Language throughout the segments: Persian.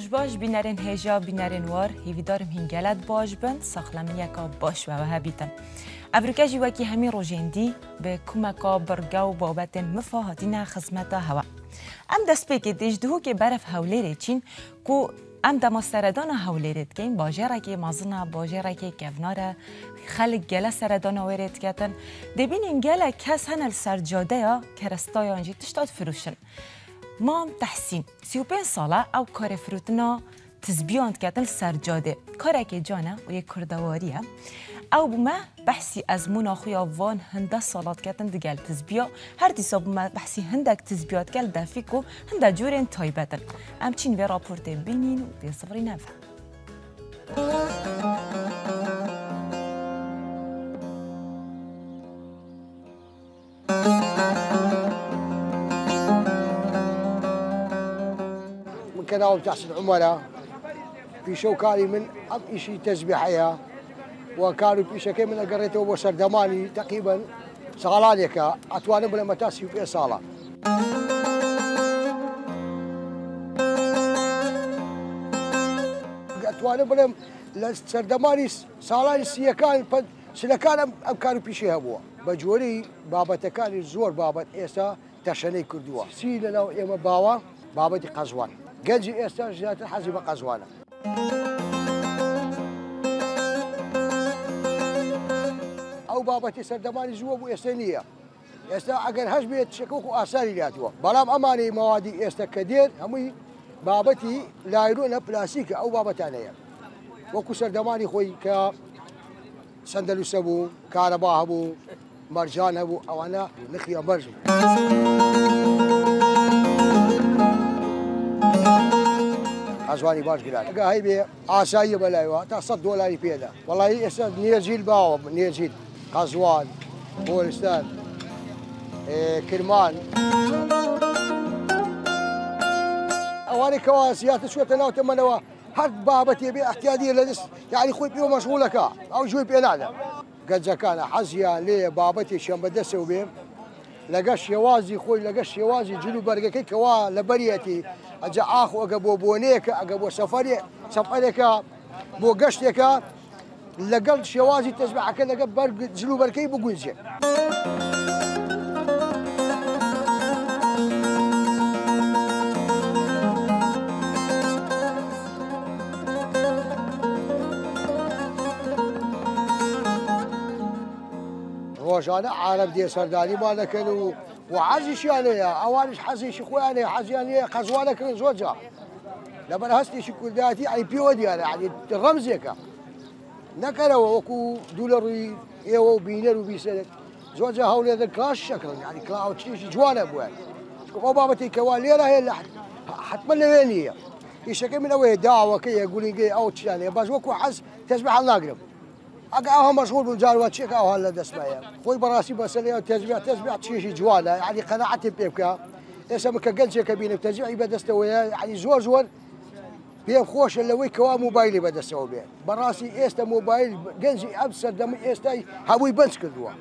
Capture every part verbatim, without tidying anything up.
باش بینرین هجا بینرین وار هیویدارم هنگلت باش بند ساخلم یکا باش و هبیتن افریقا وکی همین روزندی به کمکا برگاو بابت مفاهاتین خدمت هوا ام دست پیک دیجدهو که برف حوله چین کو ام دما سردان حولید که این باجره که مازنا باجره که کفناره خلق گله سردان وارد کردن دبین این گله کس هنل سرجاده یا کرستای آنجی تشتاد فروشن ما تحسین سی و پنج ساله او کار فروتنا تزبیاند کردن سرجاده کاری که جانه و یک کردواریه او بما بحثی از مناخی وان هنده سالات کردن دگل تزبیا هر دیسا بما بحثی هندک تزبیات کل دفیکو هنده جورین تایبتن همچین به راپورت بینین و به صفری نفهم من كناوب تحسن عمره في شوكاري من أب شيء تسبيحية وكانوا في شكل من قريته وسردماني تقريبا صالانيك أتوانا بلا متاسي في صالة أتوانا بلا سردماني صالاني سيكان سلكان أم كانوا في شيء هبوا بجوري بابا تكاني الزور بابا إيسا تشني كردوا سيلنا يوم باوا بابا دي قزوان قنجي إيسا جات الحزيمة قزوانة أو بابتي سردماني زوا بو إستانية إستا أجر هش بيت شكوك وآثاري لاتوا بلام أماني موادي إستا كدير همي بابتي لايرون بلاستيك أو بابتانية وكو سردماني خوي كا سندلوس أبو كهرباء أبو مرجان أبو أو أنا نخيا مرجان أزواني باش قلال هاي بي آسايا بلايوا تصد دولاري بيدا والله إستا نيرجيل باو نيرجيل قزوان بولستان إيه كرمان أواني كواسيات شو تناو تمنوا هاد بابتي بي احتياجية لدس يعني خوي بيو مشغولك أو شوي بينانا قد زكانا حزيا ليه بابتي شام بدس وبيم لقاش يوازي خوي لقاش يوازي جلو برقكي كوا لبريتي أجا آخو أقبو بونيك أقبو سفري سفريك بو قشتك لقل شوازي تسبح كذا لقل برق جلو بركي بقولجي روجانا عالم دي سرداني ما كانوا وعزيش يعني اوانش حزيش اخواني حزياني خزوانه كان زوجها لما هستي شكل ذاتي يعني بيودي يعني رمزك نكره وكو دولار يو بينر وبيسلك زوجها هولي هذا كلاش شكل يعني كلاو تشي جوانا بوان شكو بابتي كوال ليره هي حتمنى وين هي يشكل من اول دعوه كي يقولين جي او يعني بس وكو حس تسبح الله اقرب أقعها مشغول بالجاروات شيك أو هلا دسمايا خوي براسي بسلي تسبيع تسبيع تشيشي جوانا يعني قناعتي بيبكا اسمك قنشة كبيرة تسبيع بدستويا يعني زور زور بيم خوش اللي ويك كوا موبايلي بدستوي بيه براسي إستا موبايل قنشي أبصر دم إستا هاوي بنس كدوا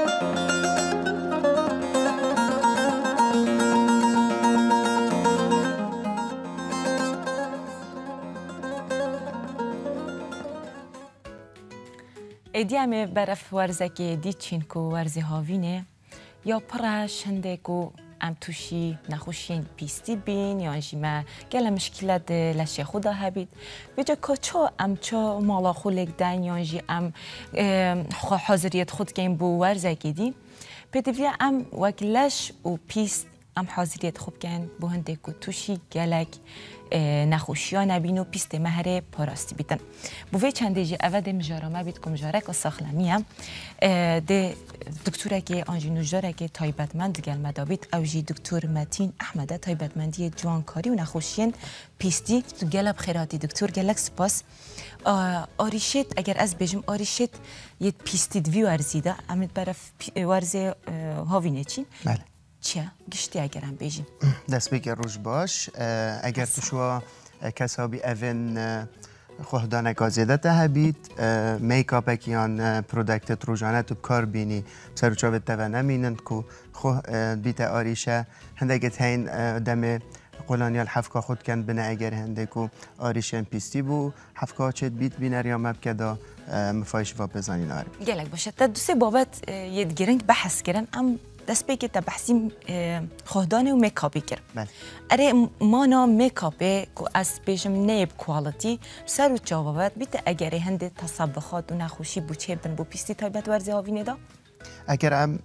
ایدیام برف ورزه که دی چین کو ورزه هاوینه یا پرش هنده کو ام توشی نخوشین پیستی بین یا انجیمه گل مشکلات لشه خودا هبید بجا کچا ام چا مالا خولک دن یا انجی ام حاضریت خود که بو ورزه که دی بدوی ام وکلش و پیست ام حاضریت خوب کن بو هنده کو توشی گلک نخوشیان نبینو پیست مهره پاراستی بیتن بوی چنده جه اوه ده مجارمه بیت که مجاره که ساخلمیم ده دکتوره که آنجی نجاره که تایبتمند گل مدابیت او جی دکتور متین احمده تایبتمندی جوانکاری و نخوشیان پیستی تو گلب خیراتی دکتور گلک سپاس آریشت اگر از بجم آریشت یه پیستی دوی ورزیده امید برف ورزه هاوینه چین؟ بله چیه؟ گشتی اگرم بیجیم دست بگیر روش باش اگر تو شو کسابی اوین خوددانه گازیده ته هبید میکاپ اکیان پرودکت روزانه تو کار بینی سروچاوت ته نمینند که خو بیت آریشه هندگت هین دم قلانیال حفکا خود کن بنا اگر هندکو آریشن پیستی بو حفکا چت بیت بینر یا مبکدا مفایش و بزنین آره گلک باشه تا دوسه بابت ید گرنگ بحث کردن ام دست به که تا بحثیم خودانه و میکاپی کرد. بله. اره مانا میکاپی که از پیشم نیب کوالیتی سر و جوابات بیت اگر هنده تصابخات و نخوشی بچه بن بو پیستی تایبت ورزی هاوینه دا؟ اگر هم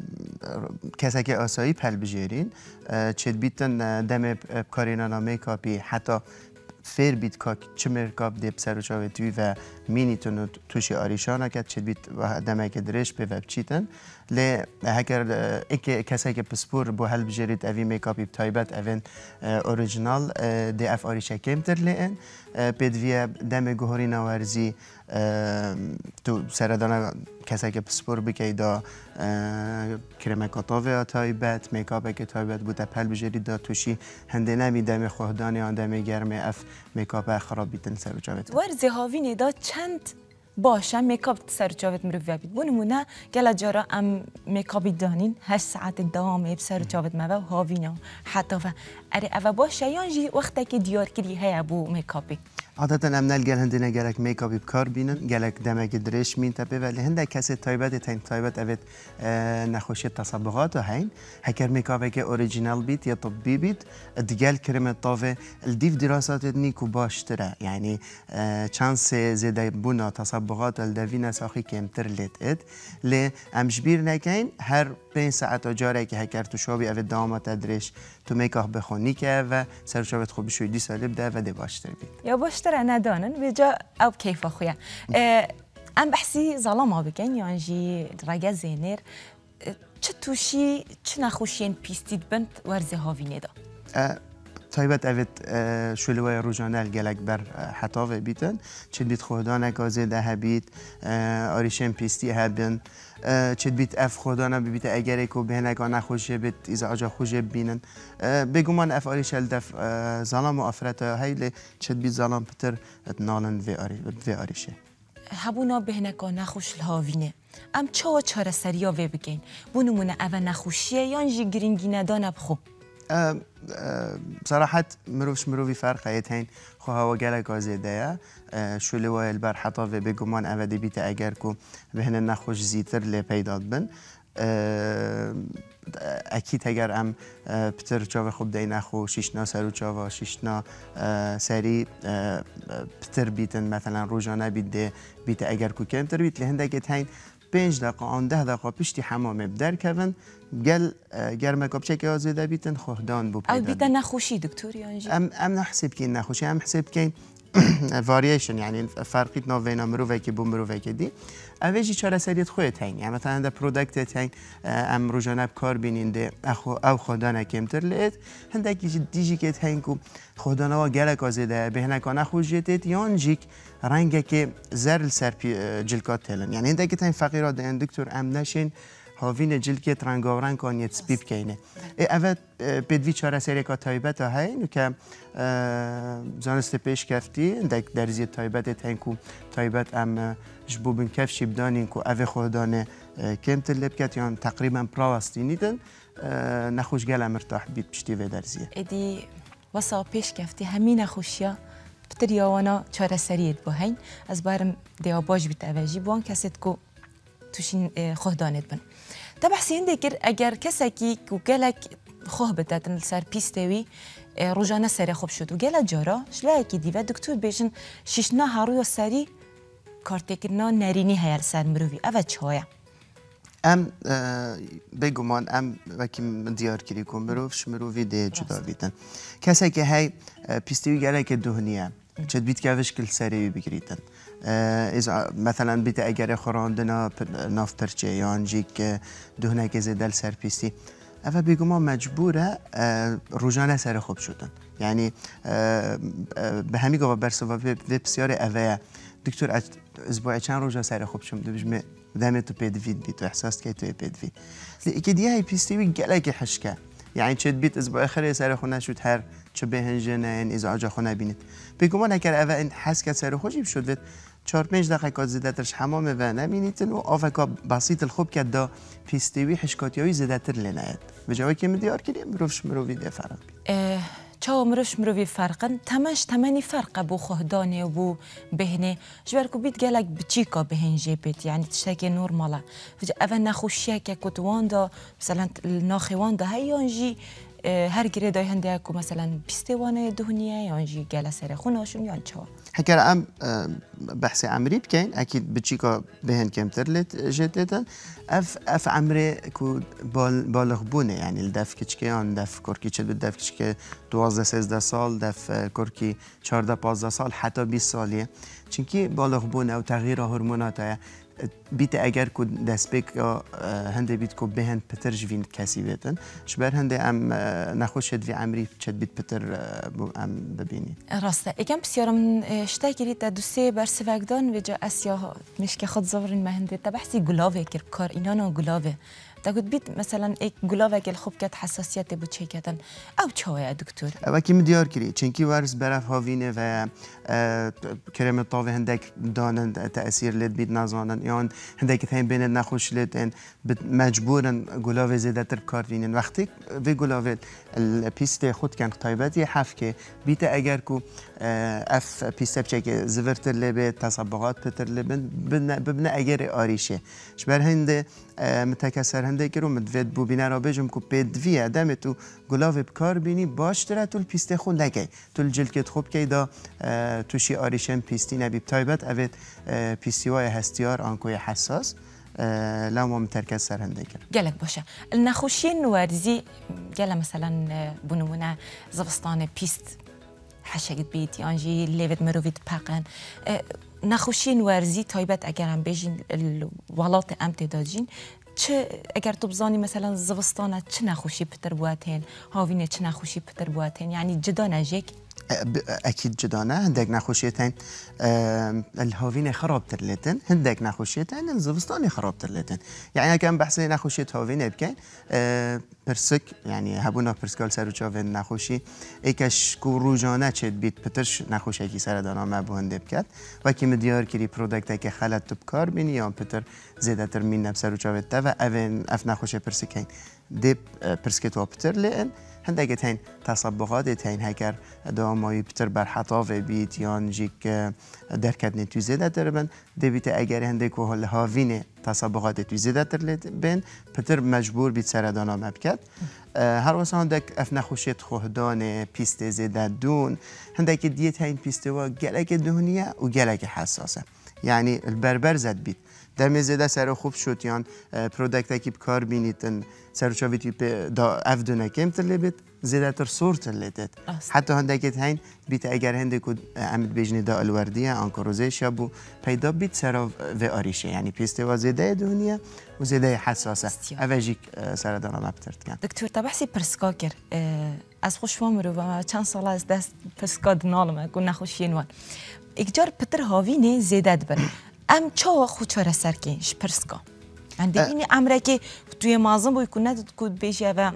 کسی که آسایی پل بجیرین چید بیتن دم کارینا میکاپی حتی فیر بیت که چه مرکاب دیب سر و چاوه توی و مینیتون توشی آریشانه که چید بیت و دمه که درش به وب چیتن لی هکر ایک کسی که پسپور بو هل بجرید اوی میکاپی بتایبت اوین اوریجنال دی اف آریشه کمتر لیین بدویه دم گوهری نوارزی تو سردانه کسی که پسپور بکی دا کرم کتاوه تایبت میکاپ که تایبت بوده پل بجرید دا توشی هنده نمی دم خودانی آن دم گرم اف میکاپ خراب بیتن سر و چاوه ورزی هاوینه دا چند باشه میکاپ سر چاوت مروی بید بونمونه گل جارا ام میکاپی دانین هشت ساعت دوام سر چاوت مو هاوینا حتی و اره اوا باشه یانجی وقتی که دیار کری هیا بو میکاپی عادتا ام نلگل هندی نگرک میکاپی بکار بینن گلک دمک درش مین تپه ولی هنده کسی تایبت تین تایبت اوید نخوشی تصابقات و هین هکر میکاپی که اوریجینال بیت یا طبی بیت دیگل کرم طاوه الدیف دراسات نیکو باشتره یعنی چانس زیده بونا تصابقات الدوین ساخی کمتر لیت اد لی امشبیر نکین هر پنج ساعت و جاره که هکر تو شابی اوید دامات درش تو میکاپ بخونی که و سرچاوت خوبی شویدی سالی بده و دی باشتر بید یا باشتر انا دانن بجا او کیف خویا ام بحثی ظلام بکن یعنی رجع زینر چه توشی چه نخوشین پیستید بند ورزه هاوینه دا تایبت اوید شلوه روزانه گلک بر حتاوه بیتن چند بیت خودانه گازه ده هبیت آریشن پیستی هبین چند بیت اف خودانه بیت اگر اکو بهنگا نخوشه بیت ایزا آجا خوشه بینن بگومان اف آریشل دف ظلام و افرتا هیله چند بیت ظلام پتر نالن وی آریشه هبونا بهنگا نخوش الهاوینه ام چه و چاره سریا وی بگین بونمونه اول نخوشیه یانجی گرینگی ندانه بخو صراحة مروفش مروفي فرق هيتين خو هوا جالك غازيدايا شو اللي وايل بر حطافي بيجومان أبدي بيتا أجركو بهن نخوش زيتر اللي بيداد بن أكيد هجر أم بتر جوا خوب داي نخو شيشنا سرو جوا شيشنا سري بتر بيتن مثلا روجانا بيد بيتا أجركو كمتر بيت لهندا هين پنج دقیقه آن ده دقیقه پشتی حمام بدر کردن گل گرمه کابچه که آزاده بیتن خوددان بو پیدا او بیتن نخوشی دکتر یانجی ام ام نحسب که نخوشی ام حسب که واریشن یعنی فرقی نوینا مروه که بو مروه که دی اویجی چهار سریت خودت هین یعنی مثلا ده پروداکت هین ام روزانه کار بیننده اخو او خوددان کمتر لید هندک دیجی که هین کو خوددان ها گل آزاده بهنک آن خوشیت یانجیک رنگه که زرل سر جلکات تلن یعنی هندک که هین فقیرات دین دکتر ام نشین هاوین جلکت رنگاورنگ کانیت سپیپ کینه اول بدوی چهار سری که تایبت های نو که زانست پیش کفتی دک درزی تایبت تنکو تایبت ام جبو بن کفشی بدانین کو اوه خودانه کم تلب کت یان تقریبا پراوستی نیدن نخوش گل مرتاح بیت پشتی و درزیه ادی واسه پیش کفتی همین نخوشیا بتر یاوانا چهار سریت با هین از بارم دیا باج بیت اوجی بوان کست کو توشین خوددانت بن تا بحثی هنده کر اگر کسی که گلک خواه بدتن سر پیستوی روزانه سری خوب شد و گل جارا شلای کی دیو دکتر بیشن ششنا هاروی سری کارتکرنا نرینی هیال سر مروی اول چهایا ام بگمان ام وکی دیار کری کن مروفش مروی ده جدا بیتن کسی که هی پیستوی گلک دهنیه چه بیت که وش کل سری بگیریدن إذا مثلا بيت أجر خراندنا نافترچه يانجيك دهنه که زدل سرپیستی اول بيجوما مجبوره روزانه سر خوب شدن يعني به همین گفت برسوا بسیار اوه دکتر اسبوع چند روزا سر خوب شم دو بجم دم تو پدوید بیت و احساس که تو پدوی لیکن دیگه هی پیستی وی گلک حشکه يعني چه بیت اسبوع آخر سر خونه شد هر چه بهنجنه این از آجا خونه بینید بگومان اگر اوه این حس که سر خوشی شد چهار پنج دقیقه زیاده ترش حمام و نمینیتن و آفکا بسیط الخوب که دا پیستوی حشکاتیایی زیاده تر لناید و جایی که مدیار کردیم مروفش مروی ده فرق چاو مروش مروی فرقن تماش تمانی فرقه بو خهدانه و بو بهنه جبر کو بیت گلک بچیکا بهنجه بیت یعنی تشتاکی نورماله فجأة اول نخوشیه که کتواندا مثلا ناخواندا هیانجی هر گره دای هنده اکو مثلا پیستوانه دهنیه یانجی گله سر خوناشون یان چوا هكذا ام بحث عمري بكين اكيد بتشيكا بهن كمتر لت جددا اف اف عمري كو بالغ بونه يعني الدف كيشكيان دف كوركي تشد الدف كيشكي دوازده سيزده سال دف كوركي چهارده پانزده سال حتى بیست سالیه چونكي بالغ بونه او تغيير هورمونات بیت اگر کو دست بک یا هنده بیت کو بهند پتر جوین کسی بیتن شبر هنده ام نخوشد وی عمری چد بیت پتر ام ببینی راسته اگم بسیارم شتا گرید دو سه برس وگدان و جا اسیا مشکه خود زورین مهنده تبحثی گلاوه کر کار اینا نا گلاوه تقول بيت مثلا ايك قلوبك الخوب كات حساسيات بوتشي كاتن او تشوا يا دكتور او كي مديار كري چنكي وارس برف هاوينه و كريم طاوه هندك دانن تاثير لد بيت نازانن يان هندك ثين بين نخوش لد مجبورن قلوبه زياده تر كارفينن وقتی في قلوبه البيست خود كان طيبتي حفكه بيت اگر كو اف بيست بچك زفرت لبه تصبغات بتر لبن ببن اگر آريشه شبر هنده متکثر هنده که رو مدوید بو بینه را بجم که پیدویه دمه تو گلاوه بکار بینی باش تره تو الپیسته خون نگه تو الجلکت خوب که دا توشی آریشن پیستی نبی بتایبت اوید پیستیوهای هستیار آنکوی حساس لو ما متركز هنده کرد جالك باشا النخوشين وارزي جالا مثلا بنمونه زبستان بيست حشقت بيت يانجي ليفت مروفيت باقن نخوشين وارزي تایبت اگر هم بیجین الولات امتدادجین چه اگر تو بزانی مثلا زوستانه چه نخوشی پتر بواتین هاوینه چه نخوشی پتر بواتین یعنی جدا نجیک اكيد جدانه هندك نخوشيتين الهاوين خراب ترلتن هندك نخوشيتين الزبستاني خراب ترلتن يعني كان بحثي نخوشيت هاوين بكين برسك يعني هبونا برسكال سرو چاوين نخوشي ايكش كو روجانه چد بيت پترش نخوشي كي سر دانا ما بو هنده بكات وكي مديار كري برودكت اكي خلط تبكار بيني يا پتر زيادة تر مين نبسرو چاوين تا و اوين اف نخوشي برسكين ديب برسكت و پتر لئن هندگه تین تصبغات تین هکر دامایی پتر بر حطاوه بیت یان جیک درکت نتوی زیده تر بند دویت اگر هندگه حال هاوین تصبغات توی زیده تر بند پتر مجبور بیت سردانا مبکت هر واسه هندگ اف نخوشیت خوهدان پیست زیده دون هندگه دیت هین پیسته و گلک دهنیه و گلک حساسه یعنی البربر زد بیت دم زیده سر خوب شد یان پرودکت کی بکار بینیتن سر چاویتی به دا افدونه کم تلبیت زیده تر سور تلبیت حتی هندگت هین بیت اگر هنده کد امید بیجنی دا الوردیه آنکروزش یا بو پیدا بیت سر و آریشه یعنی پیسته و زیده دنیا و زیده حساسه اوجیک سر دارم ابترد کن دکتور تبحثی پرسکا کر از خوش وامرو و چند سال از دست پرسکا دنالمه کن نخوشین وان اکجار پتر هاوینه زیده دبر ام چاو خود چاره سر کنش پرسکا عندي بيني أمريكي توی معظم بوی کنه کود بیشه و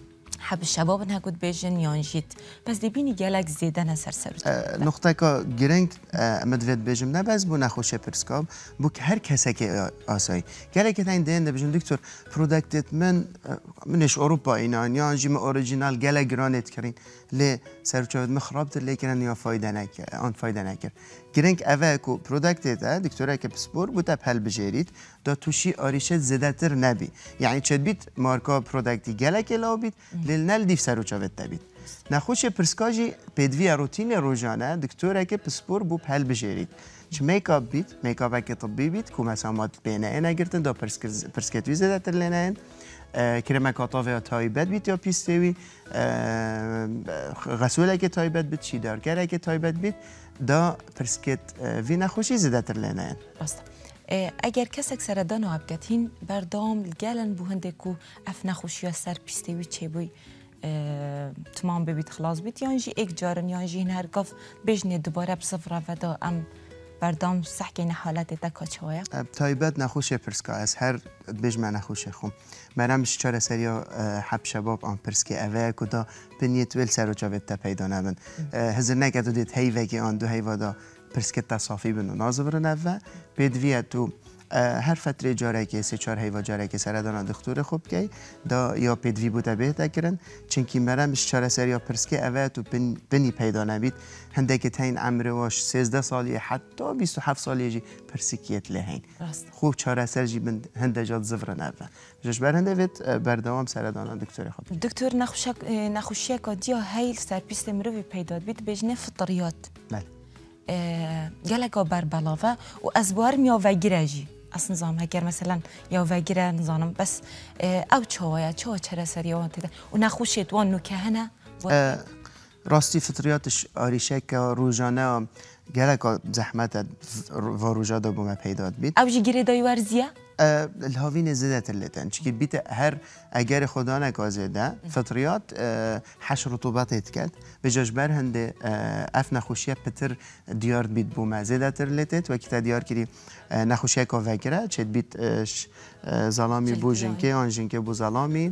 حب الشباب نه کود بیشن یانجیت بس دی بینی گلک زیده نسر سر نقطه که گرنگ مدوید بیشم نه بس بو نخوشه پرسکاب بو که هر کسی که آسایی گلک تاین دین بیشن دکتر پرودکتت من منش اروپا اینا یانجی من اوریجینال گلک گرانت کرین لی سرچوبت مخراب تر لیکنن یا فایده نکر آن فایده نکر گرنگ اوه کو پرودکتت دکتره که بسپور بوده پل بجرید دا توشی آریشت زیده تر نبی یعنی چد بیت مارکا پرودکتی گلک لاو بیت لیل نل دیف سرو چاوت تبید نخوش پرسکاجی پدوی روتین روزانه دکتره که بسپور بو پل بجرید چه میکاپ بیت میکاپ که طبی بیت کو مثلا مات بینه اینا گرتن دا پرسکتوی زیده تر لینه کرم کاتاوی تایبت بیت یا پیستوی غسوله که تایبت بیت شیدارگره که تایبت بیت دا پرسکت وی نخوشی زیده تر لینه راست اگر کسک سردان و ابگتین بردام گلن بو هنده کو اف نخوشی سر پیستوی چه بوی تمام ببیت خلاص بیت یانجی ایک جارن یانجی هر گفت بجنه دوباره بصفره و دا ام بردام سحکین حالت دکا چویا تایبت نخوش پرسکا از هر بجم نخوش خم منم چهار سریا حب شباب آن پرسکی اوه کدا بنیت ویل سر و جاوید تا پیدا نبند هزر نکتو دید هی وگی آن دو هی وادا پرسکت تصافی بنو نازور نوه بدویه تو هر فتره جاره که سه چهار هیوا جاره که سردان دکتر خوب کی دا یا پدوی بوده بهتر کردن چونکی مرا مش چهار سری یا پرسکه اوت و بن بنی پیدا نبید هنده که تین عمر واش سیزده سالی حتی بیست و هفت سالی جی پرسکیت لهین خوب چهار سر جی بند هنده جات زفر نبود جش بر هنده وید بردوام سردان دکتر خوب دکتر نخوشک نخوشیه کدیا هیل سر پیست مروی پیدا بید بجنه فطریات بله گلگا بر بلاوه و از بار میا وگیرجی اصلا نظام هگر مثلا یا وگیره نظام بس او چاویا چاو چرا سریان تده و نخوشید وان نکهنه راستی فطریاتش آریشه که روزانه گلگا زحمت و روزادا بوم پیدا بید او جی گیره دای ورزیه الهاوین زده تلتن چی بیت هر اگر خدا نکازده فطریات حش رطوبت اتکد به جشبر هنده اف نخوشیه پتر دیار بیت بوم زده تلتت و که دیار کری نخوشیه که وگره چه بیت زلامی بو جنکه آن جنکه بو زلامی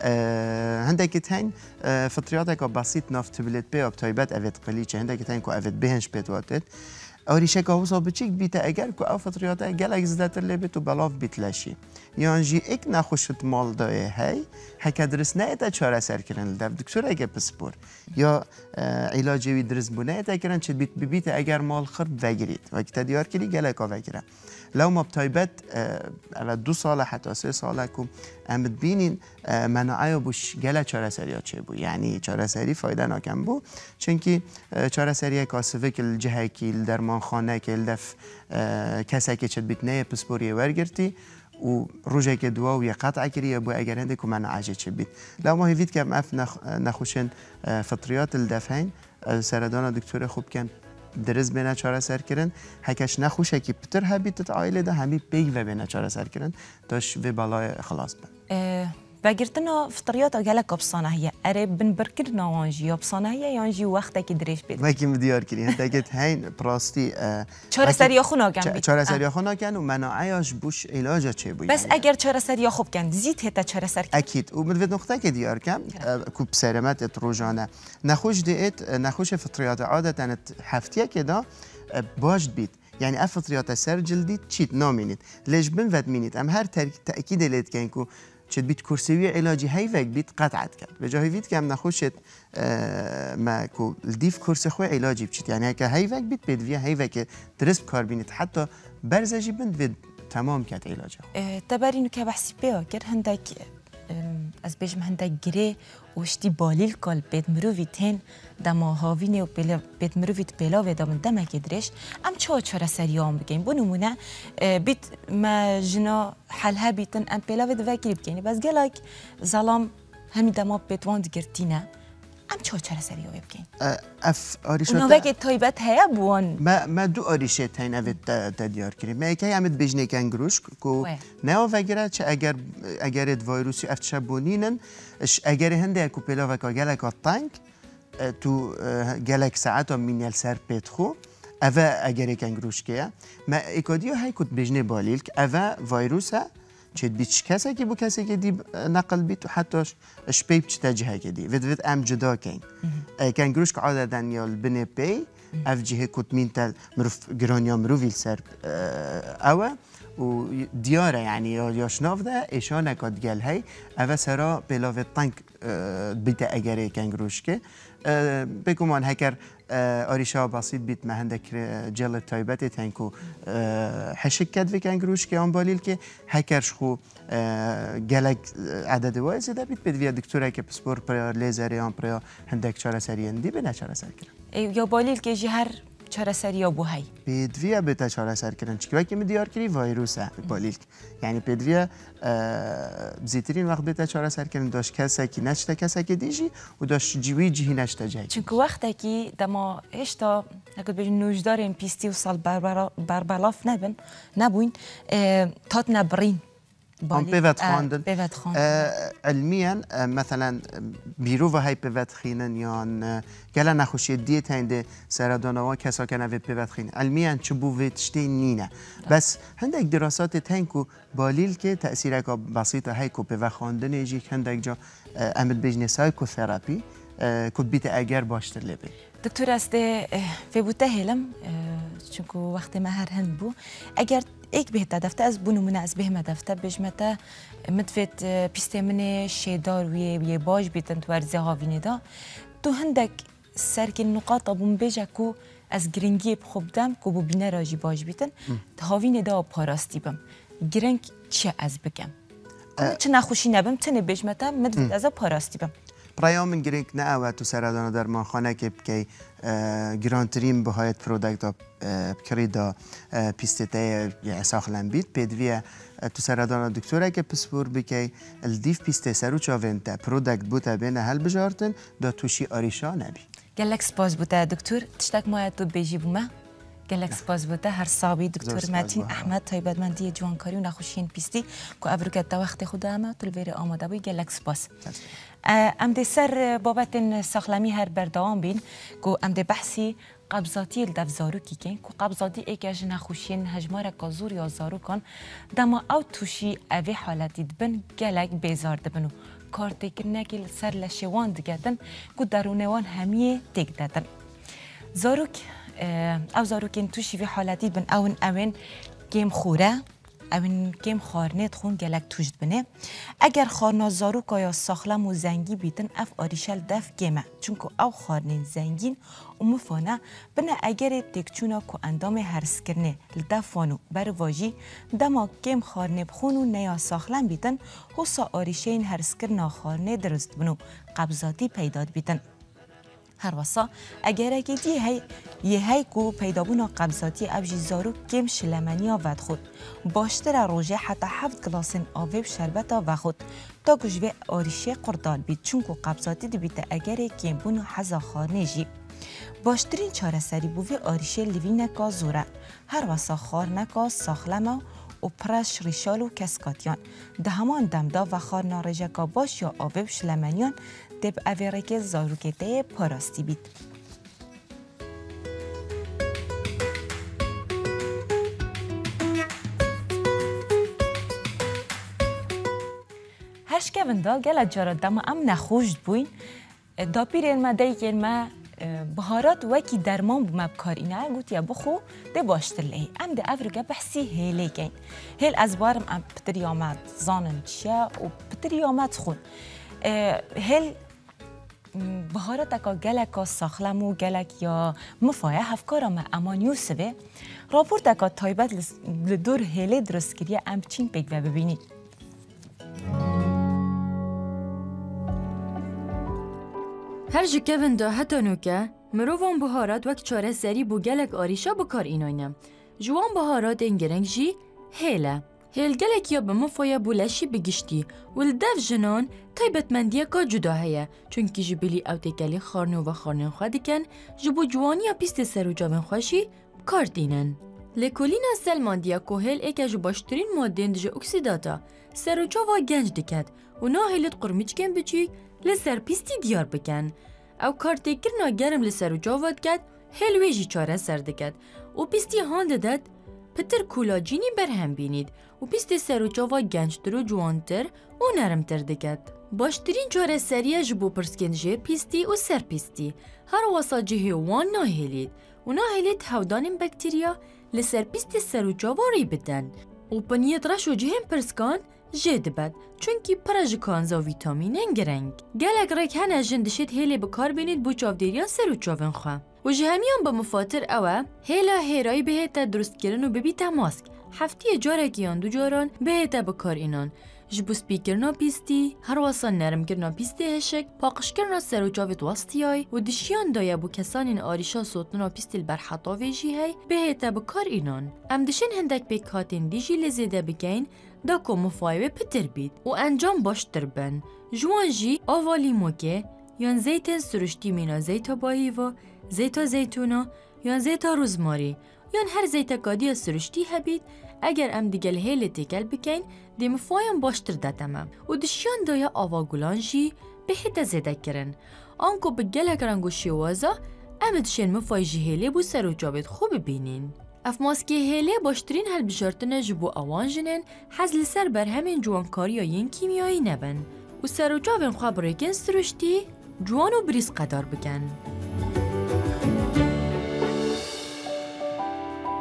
هنده که تین فطریات که بسیط نفت بلت بی اب تایبت اوید قلی چه هنده که تین که اوید بهنش بیت واتد آریشه که اوصل بچیک بیت اگر که او فطریات اگر اگزده تر بیت و بلاف بیت لشی یعنی جی اک نخوشت مال دایه هی هک درس نه تا چهار سر کردن در دکتر اگه پسپور یا علاجی وی درس بونه تا کردن چه بیت بیت اگر مال خرد وگرید و که دیار کلی گله کا وگره لو ما بتایبت اول دو سال حتی سه سال کم ام ببینین مناعی بوش گله چهار سریا چه بو یعنی چهار سری فایده ناکم بو چونکی چهار سری کاسفه کل جهه کل درمان خانه کل دف کسی که چه بیت نه پسپوری ورگرتی و روزی که دوا و قطع کریه بو اگر هنده که من عجه چه بید لو ما هیوید که اف نخوشن فطریات الدفعین سردان دکتر خوب کن درز بینه چهار سر کردن هکش نخوشه که پتر هبیت عائله ده همی بیگ و بینه چهار سر کردن داش و بالای خلاص بن بگیرتنا فطریات اگلک بصناعیه اره بن برکرنا وانجی یا بصناعیه یانجی وقتی که درش بید وکی مدیار کری هنده که هین پراستی چهار سریا خونا کن بید چهار سریا خونا کن و مناعیش بوش علاجه چه بود بس اگر چهار سریا خوب کن زید هتا چهار سر اکید و مدوید نقطه که دیار کم کوب سرمت اتروجانه نخوش دیت نخوش فطریات عادتا هفتیه که دا باش بید یعنی اف فطریات سر جلدی چیت نامینید لیش بن ود مینید ام هر تأکید لید کن کو چت بیت کرسوی علاجی هیوک بیت قطعت کرد به جای وید که هم نخوشت ما کو دیف کرس خو علاجی بچید یعنی که هیوک بیت بدوی هیوک درس کار بینید حتی برزجی بند و تمام کرد علاجه تبرینو که بحثی بیا کرد هندک از بیشم هندک گره وشتی بالیل کال بید مروی تین دما هاوینه و بید مروی تبلا و دام دم کدرش ام چه چهار سریام بگیم بنمونه بیت ما جنا حلها بیتن ام بلا و دوکی بگیم بس گلک ظلام همی دما بیتواند گرتینه ام چه چهار سریام بگیم اف آریشات اونها وقت تایبت هیا بوان ما ما دو آریشه تین اوت تدیار کردیم ما یکی همت بجنه کنگروش کو نه وگره چه اگر اگر اد ویروسی افتشبونینن اگر هنده کو پلا و کاگلک تانک تو گلک ساعت و مینیل سر پتخو اوه اگر کنگروش کیا ما اکادیو های کت بجنه بالیل که اوه ویروسه چه بیش کسی که بو کسی که دی نقل بیت و حتی شپیب چه تجهه که دی ود ود ام جدا کن کنگروش که عادة یا البنه پی اف جهه کت مین تل مروف گرانیا مروفیل سر اوه و دیاره یعنی یا شناف ده ایشان اکاد گل هی اوه سرا بلاوه تانک بیت اگره کنگروش که بگمان هکر آریشا بسیط بیت مهندک جل تایبت تنکو حشک کد و کنگروش که آن بالیل که هکرش خو گلک عدد وایزه ده بیت بدویا دکتوره که پسپور پریا لیزر یا پریا هندک چهار سری اندی به نه چهار سر کرد یا بالیل که جی هر چهار سری بو هی بدویا به تا چهار سر کردن چی که می دیار کردی ویروسه بالیل یعنی بدویا زیترین وقت به تا چهار سر کردن داشت کسی که نشته کسی که دیجی و داشت جوی جهی نشته جایی چون که وقتی که دما هشتا نکرد بچه نوجداریم پیستی و سال بربلاف نبن نبوین تات نبرین هم بيفت خواندن بيفت خواندن علميا مثلا بيرو و هاي بيفت خينن يان قال نخوشي ديت هند سردانوا كسا كان في بيفت خين علميا چبو ويتشتي نينا بس عندك دراسات تنكو باليل كي تأثيرك بسيطة هاي كو بيفت خواندن يجي عندك جا امد بيجني سايكوثيرابي كنت بيت اگر باشتر لبي دكتور استه في بوتهلم چونکو وقتی ما هر هند بو اگر ایک بهت دفته از بونو من از به ما دفته بجمتا مدفت پیسته من شیدار وی وی باج بیتن تو ورزه هاوینه دا تو هندک سرک نقاط ابون بجا کو از گرنگی خوب دم کو بو بینه راجی باج بیتن هاوینه دا پاراستی بم گرنگ چه از بگم چه نخوشی نبم تنه بجمتا مدفت از پاراستی بم برای من گرنگ نه اوه تو سردان درمان خانه که بکی گرانترین بهایت پرودکت بکری دا پیسته یا ساخلن بیت پیدویه تو سردان دکتره که پسپور بکی الدیف پیسته سرو چاوین تا پرودکت بوده بینه هل بجارتن دا توشی آریشا نبی گلک سپاس بوده دکتر تشتک مایه تو بیجی بومه گلک سپاس بوده هر صابی دکتر متین احمد تایبدمندی جوانکاری و نخوشین پیستی که ابروکت دا وقت خود همه تو الویر آماده بوی گلک سپاس ام دی سر بابت ساخلمی هر بردوام بین که ام دی بحثی قبضاتی الدف زاروکی کن که قبضاتی ایکش نخوشین هجمار کازور یا زاروکان دما او توشی اوی حالتی دبن گلک بیزار دبنو کار تکرنه که سر لشوان دگتن که درونوان همیه تک دادن زاروک او زاروکین توشی وی حالتی دبن اون اون گیم خوره اون کم خارنت خون گلک توجد بنه اگر خارنا زاروکا یا ساخلم و زنگی بیتن اف آریشل دف گمه چونکو او خارنین زنگین و مفانه بنه اگر تکچونا که اندام هرس کرنه لدفانو بر واجی دما کم خارنه بخونو نیا ساخلم بیتن حسا آریشین هرس کرنا خارنه درست بنو قبضاتی پیداد بیتن هر واسا اگر اگه دی هی یه هی کو پیدا بونا قبضاتی ابجی زارو کم شلمنیا ود خود باشتر روژه حتی هفت گلاسن آویب شربتا و خود تا گجوه آریشه قردال بید چونکو قبضاتی دی بیت اگر کم بونا حزا خارنه جی باشترین چاره سری بوی آریشه لیوینکا زوره هر واسا خارنکا ساخلما و پرش ریشال و کسکاتیان ده همان دمدا و خار نارجکا باش یا آویب شلمنیان دب اویرک زاروکته پاراستی بید. هرش که وندا گل جارا دم ام نخوشد بوین دا پیرین ما دیگه ما بهارات وکی درمان بوم بکار اینا گوتی بخو ده باشتر لی ام ده افریقا بحثی هیلی کن هیل از بارم ام پتریامات زانن چیا و پتریامات خون هیل بهارات اکا گلک ساخلم و گلک یا مفایه هفکارم امان یوسفه راپورت اکا تایبت لدور هیلی درست کریه ام چین پیک و ببینید هر جکوین دا حتی نوکه مروان بهارات وقت چاره سری بو گلک آریشا بکار ایناینم جوان بهارات انگرنگ جی هیله هیل گلک یا به مفایا بولشی بگشتی ولدف جنان تایبت مندیه که جدا هیا چونکی جبیلی او تکلی خارنو و خارنو خواه دکن جبو جوانی یا پیست سرو جاون خوشی کار دینن لکولینا سلماندیا که هیل ایکا جو باشترین مادین دجا اکسیداتا سرو جاوا گنج دکد و نا هیلت قرمیچ کن بچیک لسر پیستی دیار بکن او کارتی کرنا گرم لسر و جاواد کد هلویجی چاره سر دکد و پیستی هاند داد پتر کولاجینی برهم بینید و پیستی سر و جاواد گنجتر و جوانتر و نرمتر دکد باشترین چاره سریه جبو پرسکنجه پیستی و سر پیستی هر واسا جهه وان ناهلید و ناهلید هودان بکتریا لسر پیستی سر و جاواری بدن و پنیت رش و جهم پرسکان جد بد چونکی پرج کانزا ویتامین انگرنگ گلک رک هنه جندشت هیلی بکار بینید بو چاودیریان سر و چاون خواه و جهمیان با مفاتر اوه هیلا هیرایی بهتا درست کرن و ببیتا ماسک هفتی جارکیان دو جاران بهتا بکار اینان جبو سپیکرنا پیستی هر واسان نرم کرنا پیستی هشک پاقش کرنا سر و چاوت واسطیای و دشیان دایا بو کسانین آریشا صوتنا پیستی البرحطاوی جی هی بهتا بکار اینان ام دشن هندک بکاتین دیجی لزیده بگین دا که مفایوه پتر بید و انجام باشتر بن جوان جی آوا لیموکه یان زیتن سرشتی مینا زیتا باهیوا زیتا زیتونا یان زیتا روزماری یان هر زیتا کادی سرشتی هبید اگر ام دیگل هیل تکل بکن دی مفایم باشتر دادمم و دشیان دایا آوا گلان جی به هده زیده کرن آنکو به گلک رنگو شیوازا ام دشین مفای جی هیلی بو سر و جابت خوب بینین اف ماسکی هیله باشترین هل بجارتنه جبو اوان جنن حز لسر بر همین جوانکاری یا ین کیمیایی نبن و سر و جاون خواه برایگن سرشتی جوان و بریز قدار بکن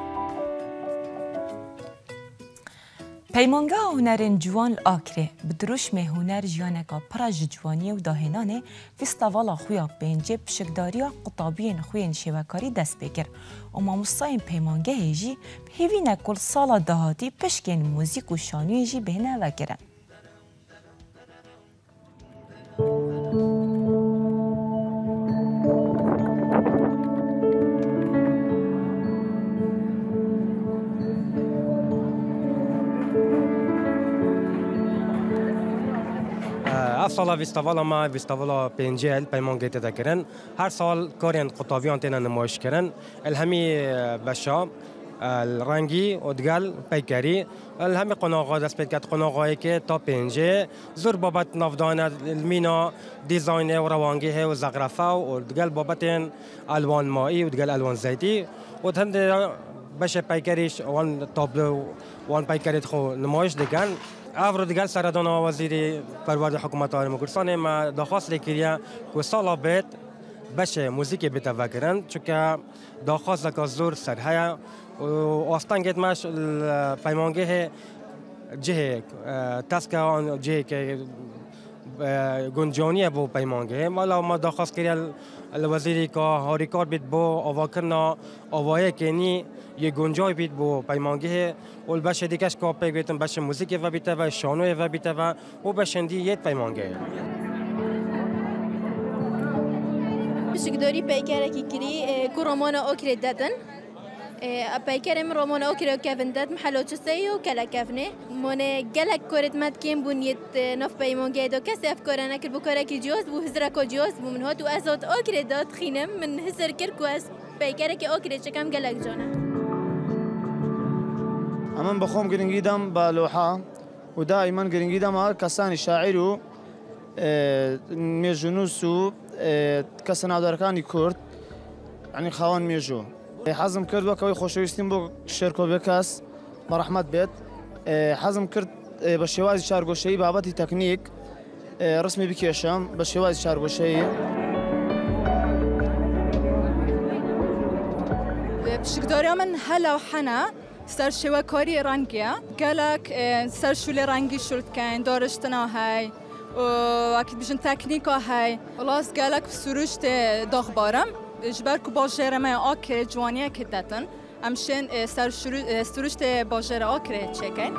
پیمانگه هنرین جوان آکره بدروش می هنر جیانکا پراج جوانی و داهنانه فستیوالا خویا بینجه پشکداریا قطابین خوین شوکاری دست بکر و ماموستاین پیمانگه هیجی هیوین کل سالا دهاتی پشکین موزیک و شانوی جی بهنه وکرن. سال فستیوالا ما فستیوالا پنجل پیمانگه تذکرن هر سال کارین قطاویان تینا نمایش کردن الهمی بشا الرنگی ودگال پیکری الهمی قناقا دست پید کرد قناقایی که تا پنجه زور بابت نافدان المینا دیزاین و روانگی و زغرفه و دگال بابت الوان مایی و دگال الوان زیتی و تند بشه پیکریش وان تابلو وان پیکریت خو نمایش دکن افراد دیگر سردان وزیری پرورده حکومت آرام کردستان ما دخواست لکریا که سال بعد بشه موسیقی بتفکرن چون که دخواست که زور سرها و آستانگت ماش پیمانگه جه تاسک آن جه که گنجانیه بو پیمانگه مالا ما دخواست کریا الوزیری که هاریکار بید بو آواکرنا آوایی کنی یه گنجای بید بو پیمانگه و البشه دیگهش که پیک بیتن بشه موسیقی و بیته و شانوی و بیته و و بشندی یه پیمانگه. شکداری پیکره کی کری کرومان آکر دادن. پیکرم رومان آکر کفنداد محلو چستی و کلا کفنه. من گلک کرد مد کیم بنیت نف پیمانگه دو کسی افکار نکر بکره کی جواز بو هزار کو جواز بو من هات و ازاد آکر داد خینم من هزار کر کو از پیکره کی آکر چکم گلک جانه. أمام بخوم قرنقيدم بالوحة ودائما قرنقيدم كساني شاعر ميجونوس كسنا دركاني كرد يعني خوان ميجو حزم كرد وكوي خوشويستين بو شركو بكاس مرحمت بيت حزم كرد بشوازي شارقوشي بابتي تكنيك رسمي بكيشم بشوازي شارقوشي بشكداريا من هلا وحنا سر شوکاری رنگیه گلک سر شول رنگی شورت کن دارشتنا های و اکید بیشتر تکنیکا های ولاس گلک سروشت داغ بارم جبر کو باجر ما آکر جوانیه کتاتن امشن سر سروشت باجر آکر چکن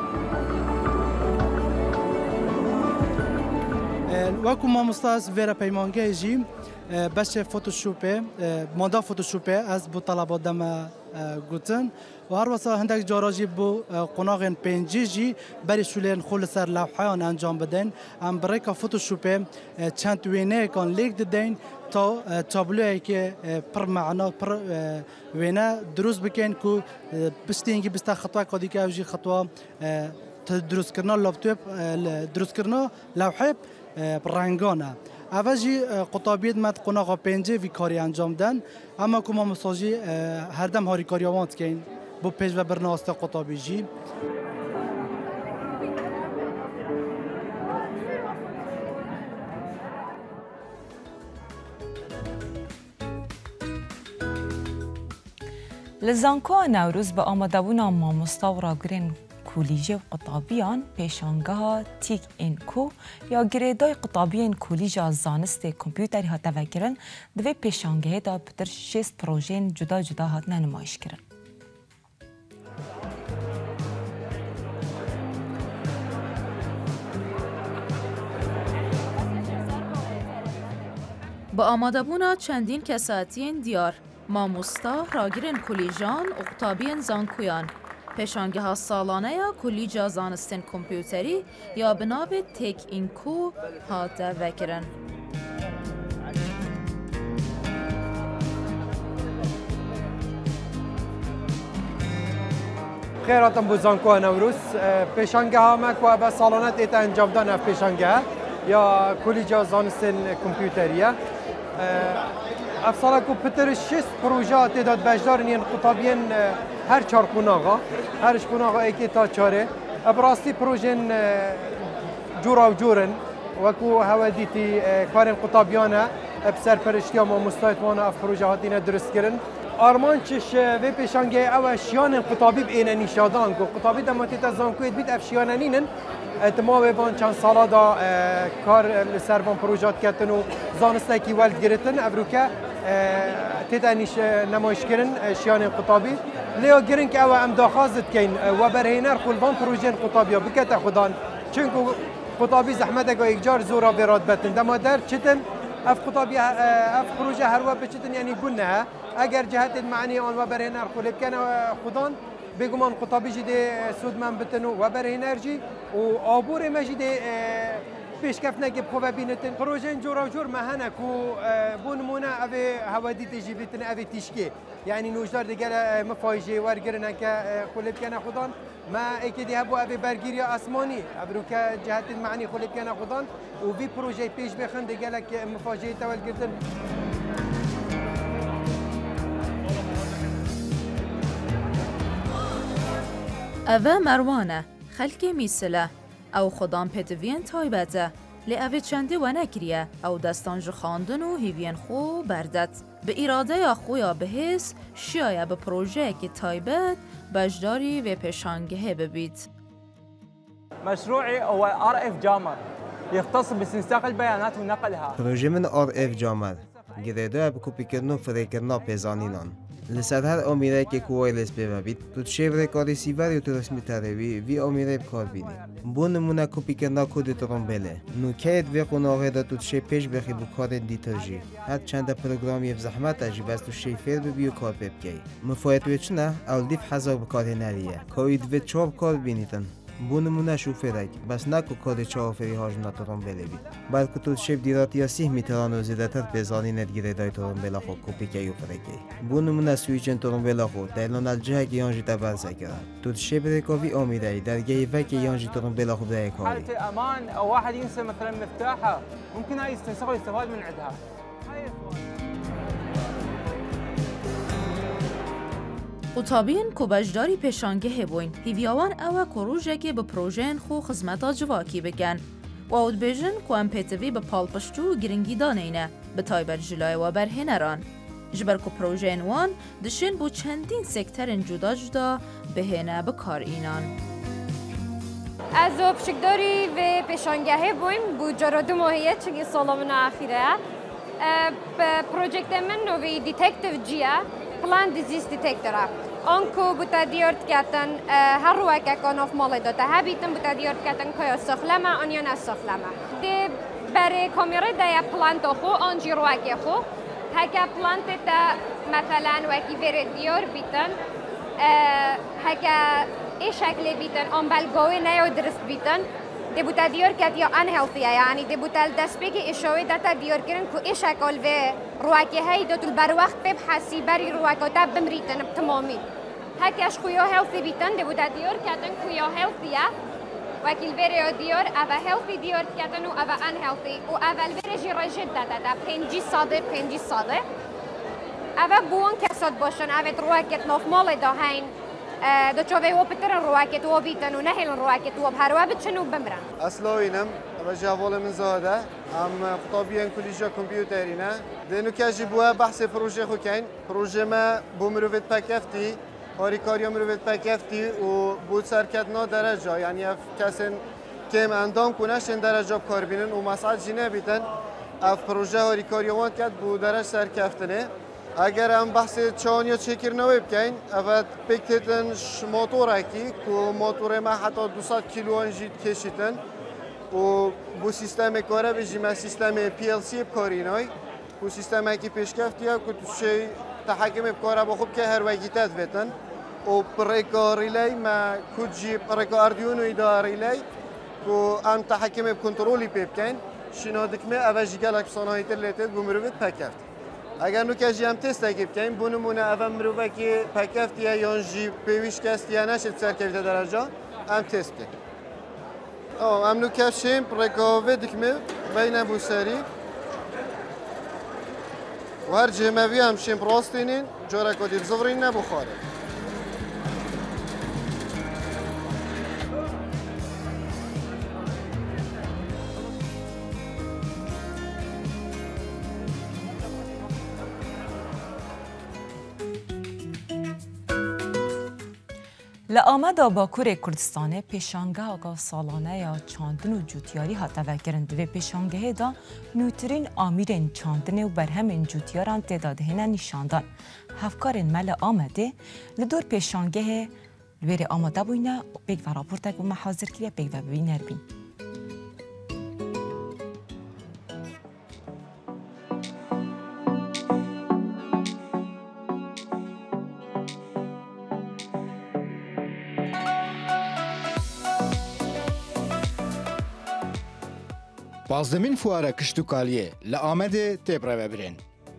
وکو ما مستاز ویرا پیمانگه جیم بس فوتوشوپه مادا فوتوشوپه از بو طلبات دم گوتن و هر واسه هندک جاراجی بو قناغن پنجی جی بری شولین خول سر لوحان انجام بدن ام بریکا فوتوشوپه چند وینه کان لیک ددین تا تابلوی که پر معنا پر وینه دروس بکن کو بستینگی بستا خطوه کدی که اوجی خطوه دروس کرنا لابتوب دروس کرنا لوحه برانگانه اوجی قطابیت مد قناغ پنجه وی کاری انجام دن اما کما مساجی هر دم هاری کاری آمد کن بو پیش و برناسته قطابی جی لزانکو نوروز به آماده‌بونا ماموستا و راگرین کولیجه و قطابیان پیشانگاه تیک این کو یا گریدای قطابیان کولیجه زانست کمپیوتری ها توکرن دوی پیشانگاه دا پتر شیست پروژین جدا جدا هاتن نمایش کرن. با آماده‌بونا چندین کساتین دیار ماموستا راگرین کولیجان و قطابیان زانکویان پیشانگه ها سالانه یا کولیجا زانستن کمپیوتری یا بناب تک این کو هاته وکرن. خیراتم بو زانکو نوروز پیشانگه ها ما که به سالانه ایتا انجام دادن پیشانگه یا کولیجا زانستن کمپیوتریه افساله کو پتر شش پروژه تعداد بجدار نین قطابین هر چهار قناغا هرش قناغا ایکی تا چاره ابراستی پروژن جورا و جورن وکو هودیتی کارن قطابیانه بسر پرشتیا ما مستایت وانا اف پروژه هاتینه درست کرن آرمانچش و پیشانگه او شیان قطابی بینه نیشادان کو قطابی دماتی تزان کوید بیت اف شیانانینن اتمام وان چند سالا دا کار لسربان پروژات کردن و زانسته کی ولد گرتن ابروکه تدانیش نمایش کردن شیان قطابی لیا گرن که او ام داخازت کین و برهینر کلوان پروژه قطابی بکت خودان چونکو قطابی زحمت اگه اکجار زورا براد بتن دما در چتن اف قطابی اف پروژه هر وقت بچتن یعنی گنه اگر جهت معنی آن و برهینر کلب کنه خودان بگمان قطابی جدی سود من بتن و برهینرجی و آبور مجدی پیشکف نگه خوب بینتن پروژه جورا جور مهنه کو بونمونه اوی هوادی تجیبتن اوی تیشکی یعنی نوجدار دیگر مفایجه ورگرنه که خلب کنه خودان ما اکیدی هبو اوی برگیری آسمانی ابرو که جهت معنی خلب کنه خودان و وی پروژه پیش بخند دیگر که مفاجئه تول گردن اوه مروانه خلکی میسله او خودان پتوین تایبته لی اوه چنده و نکریه او دستانج خاندن و هیوین خو بردد به اراده یا خویا بهیس شیایه به پروژه که تایبت بجداری و پیشانگه ببید. مشروعي هو آر اف جامر يختص باستنساخ البيانات ونقلها. پروژه من آر اف جامر گریده بکوپی کردن و فریکردن پیزانینان. لسر هر امیره که کوایلس ببید تو شیور کاری سیور یا تو رسمی تروی وی امیره بکار بینی بو نمونه کپی کردن کد ترمبله نوکید و قناغه دا تو شی پیش بخی بو کار دیتاجی هر چند پروگرامی زحمت اجی بس تو شی فیر ببی و کار ببکی مفاید وچ نه اول دیف هزار بکار نریه کارید و چهار کار بینیتن بو نمونه شوفرک بس نکو کار چهارفری هاج نترمبله بید بلکه تو شیب دیرات یا سیه میتران و زیده تر پیزانی ندگیره دای ترمبله خو کپی که یو فرکی بو نمونه سویچن ترمبله خو دیلان الجه که یانجی تبر سکرن تو شیب رکاوی آمیده درگه وکی یانجی ترمبله خو بدای کاری حالة امان او واحد ينسى مثلا مفتاحه ممكن هاي يستنسخ ويستفاد من عندها قطابین کو بجداری پیشانگه هبوین هیویاوان اوه کروژه که به پروژین خو خزمتا جواکی بگن و اود بیجن کو ام پیتوی به پالپشتو گرنگی دانینه به تایبر جلای و برهنران جبر کو پروژین وان دشین بو چندین سکترین جدا جدا بهنه به کار اینان از پشکداری و پیشانگه بویم بو جرادو ماهیت چگی سالا من آخیره پروژکت من نوی دیتکتیو جیه پلان دیزیز دیتکتره آنکو بوده دیارت کردن هر روی که کاناف مال داده هبیتن بوده دیارت کردن که یا سخلمه آن یا نه سخلمه ده برای کامیرا ده پلان تا خو آنجی روی که خو هکه پلان تا مثلا وکی ویر دیار بیتن هکه ای شکل بیتن آن بلگاوی نه یا درست بیتن ده بوده دیار کرد یا unhealthy یعنی ده بوده دست بگی اشاوی داده دیار کردن که ای شکل و روکی هایی دو بر وقت ببحثی بری روکاتا بمریتن تمامی هکش خویا healthy بیتن ده بوده دیار کردن که یا healthyه وکیل بری دیار اوه healthy دیار کردن و اوه unhealthy و اول بری جی رجد داده ده پنجی ساده پنجی ساده اوه بوان کساد باشن اوه روکت ناف مال دا هین دو چوبه و پترن روکت و بیتن و نهیلن روکت و بهروا بچن و بمرن اصلا اینم رجع وال من زاده ام قطابیان کلیجا کمپیوترینه دنو کجی بوه بحث پروژه خو کن پروژه ما بومروفت پکفتی هاری کاریا مروفت پکفتی و بود سرکتنا درجه یعنی اف کسن کم اندام کنشن درجه کار بینن و مسعد جنه بیتن اف پروژه هاری کاریوان کد بود درجه سرکفتنه اگر هم بحث چان یا چکر نوی بکن اول بکتن موتوره کی که موتور ما حتی دویست کیلو انجید کشیدن و بو سیستم کاره بجیم سیستم پی ال سی بکارینای بو سیستم کی پیشکفتیه که تو شی تحکم بکاره با خوب که هر وقتیت بتن و پرکار ریلی ما کجی پرکار اردوینوی دار ریلی که ام تحکم بکنترولی بکن شنادکمه اوجی گلک صنایع تلتت بمروت پکفت اگر نو کجی هم تست اگه بکنیم بونمونه اول مروه که پکفتیه یا جی پیویش کستیه نشد سرکفته درجه هم تست کنیم آه هم نو کفشیم پرکاوه دکمه بین بوسری و هر جمعوی هم شیم پراستینین جاره کدیر زورین نبخاره لآمدا باکور کردستان پیشانگه آگاه سالانه یا چاندن و جوتیاری ها توکرند و پیشانگه دا نوترین آمیرین چاندن و برهم جوتیاران تعداده هنه نشاندان. هفکارین مل آمده لدور پیشانگه لویر آماده بوینه بیگ و راپورتک و محاضر کلیه بیگ و ببینر بین. پازدەمین فوارە کشتتوکالیە لە ئامەدێ تێبڕێوەبرێن.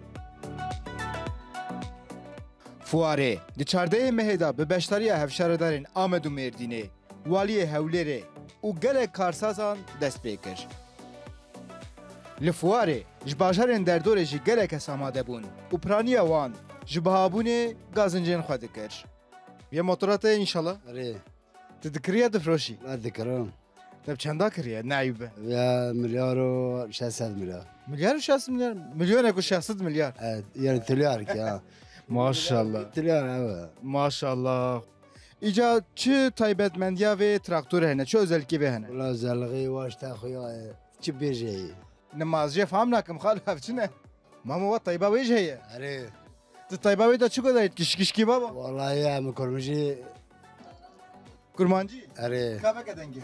فوارێ di çardeyê mehêda bi beşdariya hevşaredarên Amed û Mêrdînê, waliyê Hewlêrê û gelek karsazan dest pê kir. Li fuarê ji bajarên derdorê jî gelek kes amade bûn û piraniya wan ji bihabûnê gazincên xwe dikir. Yê motora te înşallah? Rê. Tu dikiriye difroşî? Ne dikirim. Te çenda kiriye neybe? Ya milyar û şeş sed milyar. Milyar û şeş milyar? Milyonek û şeş sed milyar? Evet, yani tryar ki ha. Maşallah. Tryar evet. Maşallah. İca çi taybetmendiya ve traktör hene, çi özelliği ve hene? Valla özelliği var işte xuya, çi bêjeyê. Namazcıya faham nakim xal hevçi ne? Mama va tayba wêjeye. Erê. Tu tayba wê da çi kadar kiş kişki baba? Vallahi ya em kurmacı. Kurmancı? Erê. Kavek denge.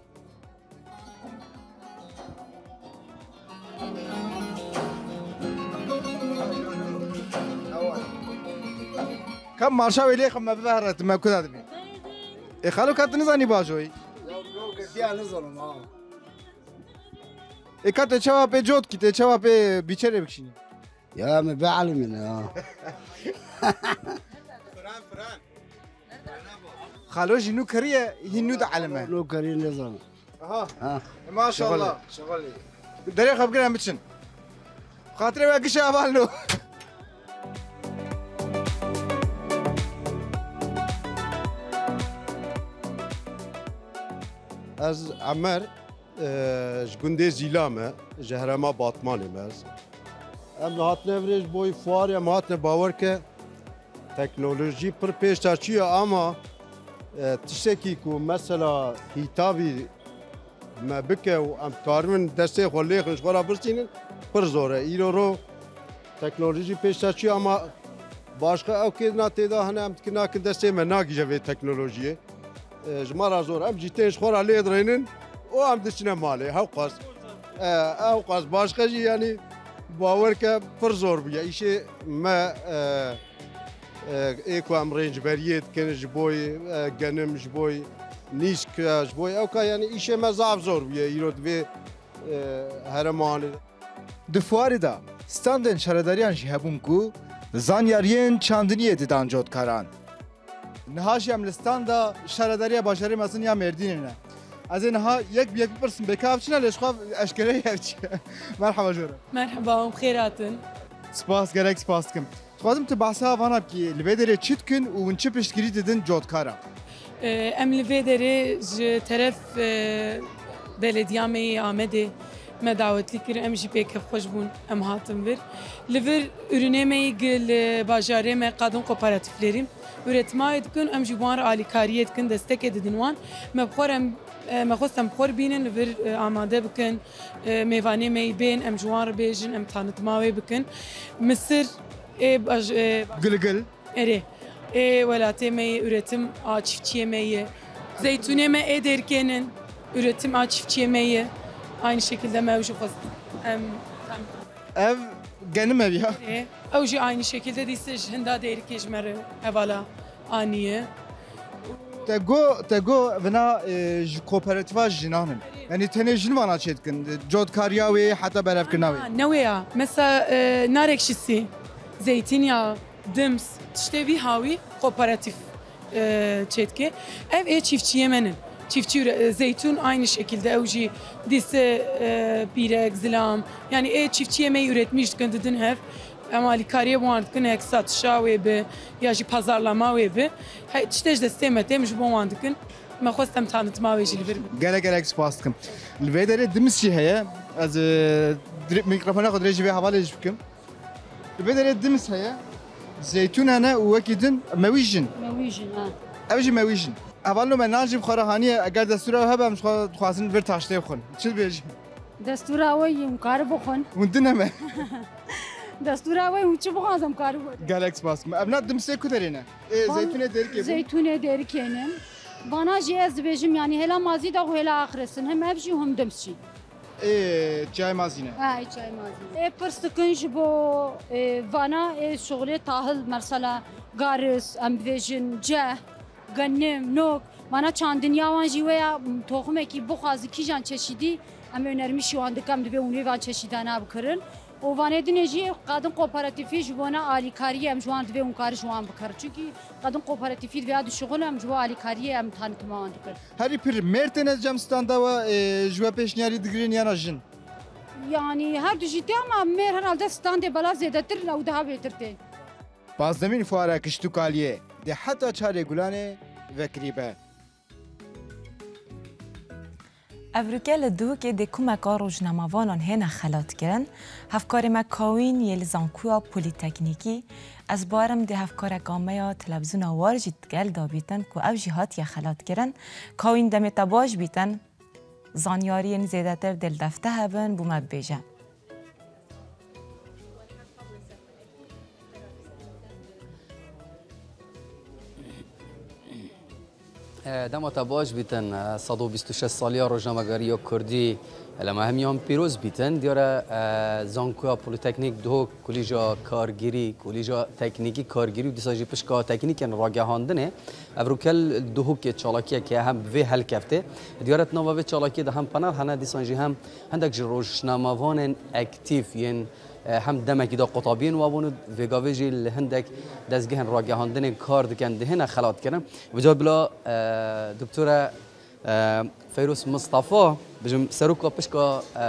كم مارشا ویلی خم مبهرت مکود آدمی. اخالو کات نزانی باجوی. Ya نزانم ha. اکات چوا pe جود کی چوا pe بیچاره بکشینی. Ya me بعلمين ha. خالو جنو کریه هنو د علمه. لو کری نزانم. Aha. Ha. Maşallah. Şغلی. دری خب گرم بچن. خاطر وکش اولو. از عمر جگنده زیلامه جهرما باطمانی مز ام نهات نوریج بوی فوار یا مهات باور که تکنولوژی پر پیش ترچیه اما تشکی کو مثلا هیتابی ما بکه و ام کارمن دسته خلی خنش خورا برسینن پر زوره ایرو رو تکنولوژی پیش ترچیه اما başka ev ki nateda hani em ki nakin deste me nagi jave teknolojiye جمارا زور ام جيتيش خورا لي درينن و ام دشنا مالي هوقاس هوقاس باشقه يعني باورك فرزور بيا ايشي ما ايكو ام رينج بريد كان جبوي جنم جبوي نيسك جبوي اوكا يعني ايشي ما زعف زور بيا يرد بي هرماني دفواري دا ستاندن شرداريان جي هبوم كو زانيارين چاندنيه ديدان جود كاران نهاش ام لستاندا شرداریا باشری مثلا یا مردینه از اینها یک یک پرسن بکافچنا ليش خو اشکره هرچی مرحبا جورا مرحبا بخيراتن سپاس گرک سپاس کم خواستم تو بحثا وانا کی لبدره چیتکن و ونچ پشتگیری ددن جودکارا ام لبدره ج طرف بلدیامه آمده ما دعوت لكر ام جي بي كيف خوش بون ام هاتم فير لفر ürüneme gel bajare me qadın kooperatiflerim üretmeye dikün em jî wan alîkariye dikin destek edin wan me bixor em me xwestem bixor bînin vir amade bikin mêvanê me bên em ji wan re bêjin em tanıtma wê bikin Misir ê gilgil erê ê welatê me üretim a çiftçiye me zeytûnê me ê derkenin üretim a çiftçiye me aynı şekilde mevcut em ev genim ev ya ev jî aynı şekilde dîse ji hinda derîkê ji me re hevala aniye te go te go vina ji kooperativa jinanin yani tenê jin vana çêdikin codkariya wê heta berevkirina wê ne wê ya mesela narekşisi zeytinyağı dims tiştê vî hawî kooperatif çêdike ev ê çiftçiye menin çiftçi zeytun aynı şekilde evci dise pirek zilam yani e çiftçi yemeği üretmiş kendin hev ama alikariye bu andıkın ek satışa ve be ya ji pazarlama ve be işte de stemetem ji bu andıkın ma xwestem tanıtma ve jilver gele gele spastkım lvedere dimis jî heye ez mikrofona xwe dirê ji vê hevalê jî bikim lvedere dimis heye zeytun hene û wekî din mewî jin mewî jin ha اوجی مویشن اولو من ناجی بخوره هانیه اگر دستور او هبه مش خواسن ور تاشته بخون چی بیجی دستور اوی ام کار بخون وندنمه دستور اوی ام چی بخوام کار بود گالکس باس ابنا دمسه کدرینه زيتونه ديركي زيتونه ديركينن بانا جي از بيجم يعني هلا مازي دا وهلا اخرسن هم ابجي هم دمسي ايه جاي مازينه هاي جاي مازينه ايه برستكنج بو إيه فانا ايه شغلي طاهل مرسلا غارس ام بيجن جه غنم نوك مانا چند دنیا وان جیویا توخمه کی بخوازی کی جان چشیدی ام önерmi şu anda kam dibe uni van çeşidana bıkırın o van edineci kadın kooperatifi jubona alikariye em şu anda dibe un kar şu an bıkır çünkü kadın kooperatifi veya şugul em şu alikariye em tanıtma andıkır هری پر مرتنز جمستاندا و جوا پیشنیاری دگرین یا جن yani her düşütte ama mer herhalde stande bala zedetir o daha beterti بازدمین فواره کشتو کالیه ده حتی چاره گلانه و کریبه افریقا دو که د کومکار روزنامه‌وانان هنه خلات کردن هفکار مکاوین یل زانکویا پلیتکنیکی از بارم ده هفکار کامه یا تلویزیون وارجید گل دابیتن که او جهات یا خلات کردن کاوین دمت باش بیتن زانیاری زیاده تر دل دفته هبن بوم بیجن دم تباش بیتن صد و بیست و شش سالی روزنامه‌نگاری کردی لما همیان پیروز بیتن دیاره زانکویا پلیتکنیک دو کلیجا کارگیری کلیجا تکنیکی کارگیری و دیساجی پشکا تکنیکن راگهاندنه افروکل دو که چالاکیه که هم به حل کفته دیاره نوابه چالاکی ده هم پناه هنه دیساجی هم هندک روزنامه‌وان اکتیف ین هم دمکی دا قطابین وابونو وگاویجی لهندک دزگهن راگهاندن کار دکن دهنه خلات کردن وجا بلا دکتور فیروس مصطفی بجم سروکا پشکا